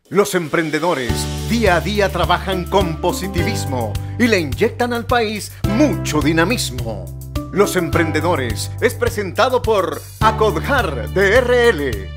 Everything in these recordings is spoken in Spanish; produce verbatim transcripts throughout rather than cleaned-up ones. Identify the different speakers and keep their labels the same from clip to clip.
Speaker 1: Los emprendedores día a día trabajan con positivismo y le inyectan al país mucho dinamismo. Los Emprendedores es presentado por Acodjar de R L.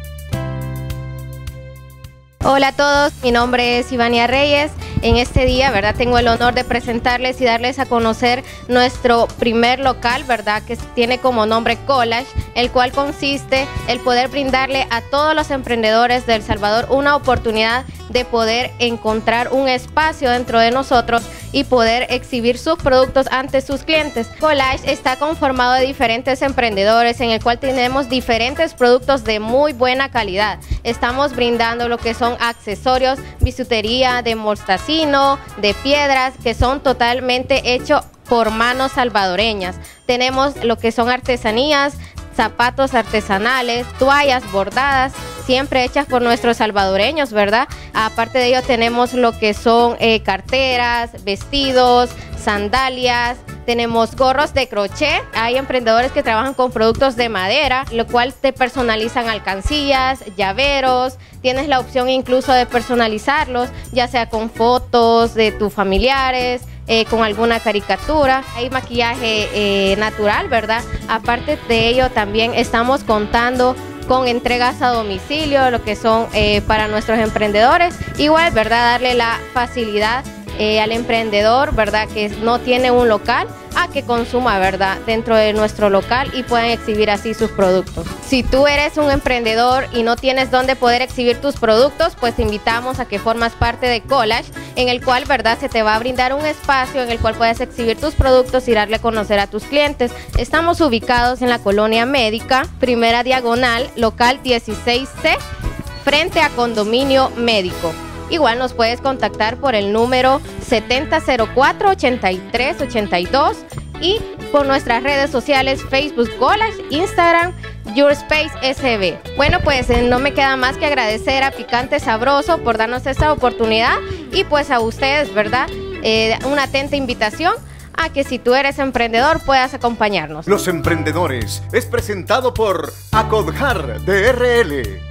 Speaker 2: Hola a todos, mi nombre es Ivania Reyes. En este día, ¿verdad? Tengo el honor de presentarles y darles a conocer nuestro primer local, ¿verdad? Que tiene como nombre Collage, el cual consiste en poder brindarle a todos los emprendedores de El Salvador una oportunidad de poder encontrar un espacio dentro de nosotros y poder exhibir sus productos ante sus clientes. Collage está conformado de diferentes emprendedores en el cual tenemos diferentes productos de muy buena calidad. Estamos brindando lo que son accesorios, bisutería de mostacino, de piedras, que son totalmente hechos por manos salvadoreñas. Tenemos lo que son artesanías, zapatos artesanales, toallas bordadas, siempre hechas por nuestros salvadoreños, ¿verdad? Aparte de ello tenemos lo que son eh, carteras, vestidos, sandalias, tenemos gorros de crochet. Hay emprendedores que trabajan con productos de madera, lo cual te personalizan alcancillas, llaveros. Tienes la opción incluso de personalizarlos, ya sea con fotos de tus familiares, eh, con alguna caricatura. Hay maquillaje eh, natural, ¿verdad? Aparte de ello, también estamos contando con entregas a domicilio, lo que son eh, para nuestros emprendedores. Igual, ¿verdad? Darle la facilidad eh, al emprendedor, ¿verdad? Que no tiene un local, a que consuma, ¿verdad? Dentro de nuestro local y puedan exhibir así sus productos. Si tú eres un emprendedor y no tienes dónde poder exhibir tus productos, pues te invitamos a que formas parte de Collage, en el cual, ¿verdad? Se te va a brindar un espacio en el cual puedes exhibir tus productos y darle a conocer a tus clientes. Estamos ubicados en la Colonia Médica, primera diagonal, local dieciséis C, frente a Condominio Médico. Igual nos puedes contactar por el número setenta cero cuatro, ochenta y tres ochenta y dos y por nuestras redes sociales Facebook Collage, Instagram Your Space S B. Bueno, pues eh, no me queda más que agradecer a Picante Sabroso por darnos esta oportunidad y pues a ustedes, ¿verdad? Eh, una atenta invitación a que si tú eres emprendedor puedas acompañarnos.
Speaker 1: Los Emprendedores es presentado por Acodjar de R L.